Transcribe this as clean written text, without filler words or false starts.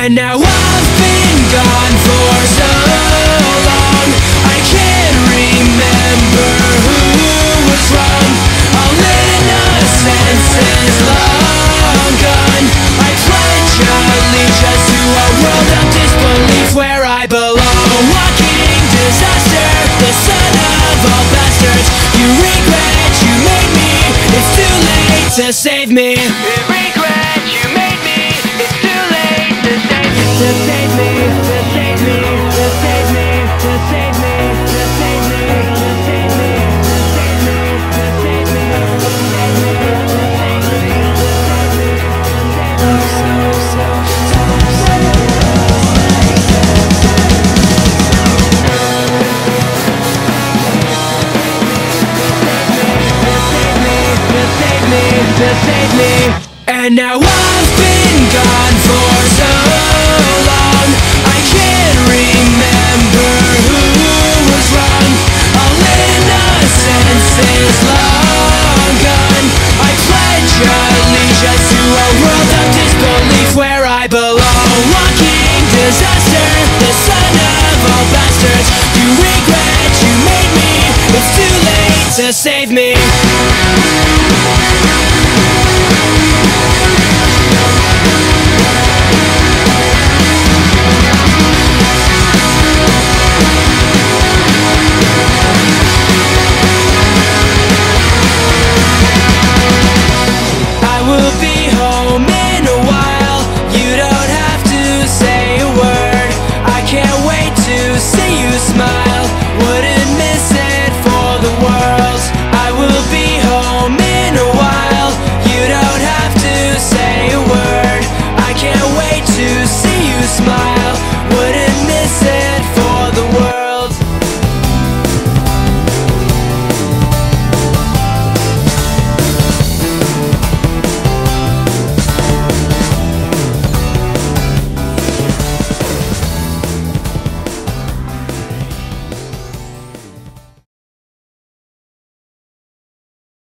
And now I've been gone for so long, I can't remember who was wrong. All innocence is long gone. I pledge allegiance to a world of disbelief where I belong. Walking disaster, the son of all bastards. You regret you made me, it's too late to save me. Regret you made me, it's too late to save me. To save me, to save me, to save me, to save me, to save me, to save me, to save me, to save me, to save me, to save me, to save me. And now I've been gone for so long, I can't remember who was wrong. All innocence is long gone. I pledge allegiance to a world of disbelief where I belong. Walking disaster, the son of all bastards. You regret you made me, it's too late to save me.